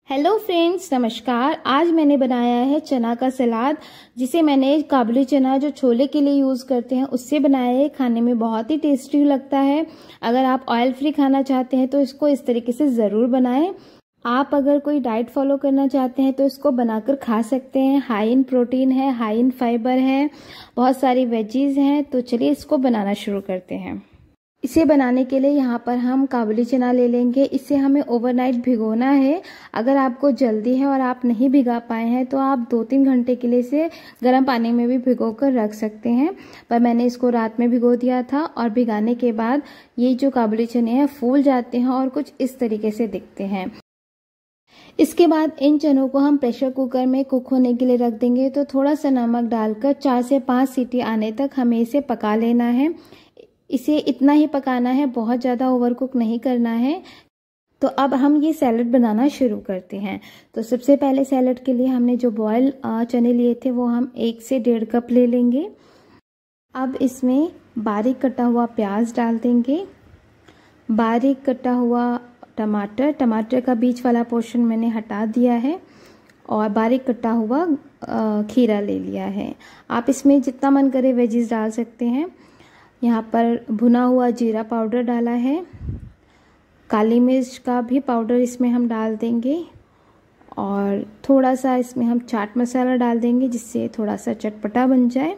Hello friends, नमस्कार। आज मैंने बनाया है चना का सलाद, जिसे मैंने काबुली चना जो छोले के लिए यूज़ करते हैं उससे बनाया है। खाने में बहुत ही टेस्टी लगता है। अगर आप ऑयल फ्री खाना चाहते हैं तो इसको इस तरीके से ज़रूर बनाएं। आप अगर कोई डाइट फॉलो करना चाहते हैं तो इसको बनाकर खा सकते हैं। हाई इन प्रोटीन है, हाई इन फाइबर है, बहुत सारी वेजीज हैं। तो चलिए इसको बनाना शुरू करते हैं। इसे बनाने के लिए यहाँ पर हम काबुली चना ले लेंगे। इसे हमें ओवरनाइट भिगोना है। अगर आपको जल्दी है और आप नहीं भिगा पाए हैं तो आप 2-3 घंटे के लिए इसे गर्म पानी में भी भिगो कर रख सकते हैं। पर मैंने इसको रात में भिगो दिया था और भिगाने के बाद ये जो काबुली चने हैं फूल जाते हैं और कुछ इस तरीके से दिखते हैं। इसके बाद इन चनों को हम प्रेशर कुकर में कुक होने के लिए रख देंगे। तो थोड़ा सा नमक डालकर 4 से 5 सीटी आने तक हमें इसे पका लेना है। इसे इतना ही पकाना है, बहुत ज़्यादा ओवरकुक नहीं करना है। तो अब हम ये सैलड बनाना शुरू करते हैं। तो सबसे पहले सैलड के लिए हमने जो बॉयल चने लिए थे वो हम 1 से 1.5 कप ले लेंगे। अब इसमें बारीक कटा हुआ प्याज डाल देंगे, बारीक कटा हुआ टमाटर का बीच वाला पोर्शन मैंने हटा दिया है, और बारीक कटा हुआ खीरा ले लिया है। आप इसमें जितना मन करे वेजिस डाल सकते हैं। यहाँ पर भुना हुआ जीरा पाउडर डाला है, काली मिर्च का भी पाउडर इसमें हम डाल देंगे, और थोड़ा सा इसमें हम चाट मसाला डाल देंगे जिससे थोड़ा सा चटपटा बन जाए।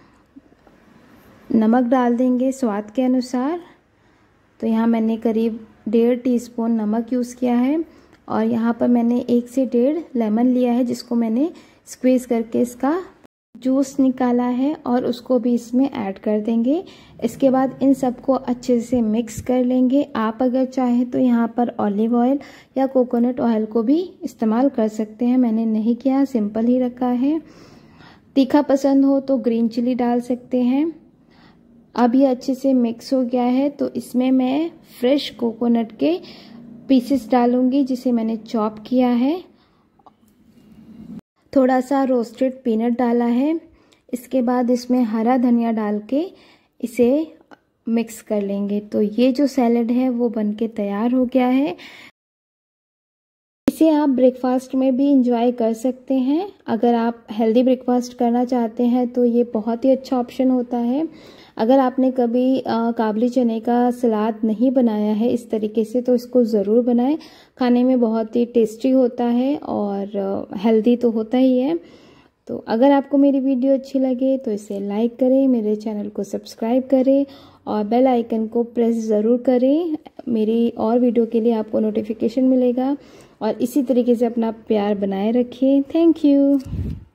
नमक डाल देंगे स्वाद के अनुसार। तो यहाँ मैंने करीब 1.5 टीस्पून नमक यूज़ किया है, और यहाँ पर मैंने 1 से 1.5 लेमन लिया है जिसको मैंने स्क्वीज़ करके इसका जूस निकाला है, और उसको भी इसमें ऐड कर देंगे। इसके बाद इन सबको अच्छे से मिक्स कर लेंगे। आप अगर चाहें तो यहाँ पर ऑलिव ऑयल या कोकोनट ऑयल को भी इस्तेमाल कर सकते हैं। मैंने नहीं किया, सिंपल ही रखा है। तीखा पसंद हो तो ग्रीन चिली डाल सकते हैं। अब ये अच्छे से मिक्स हो गया है, तो इसमें मैं फ्रेश कोकोनट के पीसेस डालूंगी जिसे मैंने चॉप किया है। थोड़ा सा रोस्टेड पीनट डाला है। इसके बाद इसमें हरा धनिया डाल के इसे मिक्स कर लेंगे। तो ये जो सैलड है वो बनके तैयार हो गया है। इसे आप ब्रेकफास्ट में भी इंजॉय कर सकते हैं। अगर आप हेल्दी ब्रेकफास्ट करना चाहते हैं तो ये बहुत ही अच्छा ऑप्शन होता है। अगर आपने कभी काबुली चने का सलाद नहीं बनाया है इस तरीके से तो इसको ज़रूर बनाएं। खाने में बहुत ही टेस्टी होता है और हेल्दी तो होता ही है। तो अगर आपको मेरी वीडियो अच्छी लगे तो इसे लाइक करें, मेरे चैनल को सब्सक्राइब करें और बेल आइकन को प्रेस ज़रूर करें। मेरी और वीडियो के लिए आपको नोटिफिकेशन मिलेगा, और इसी तरीके से अपना प्यार बनाए रखिए। Thank you.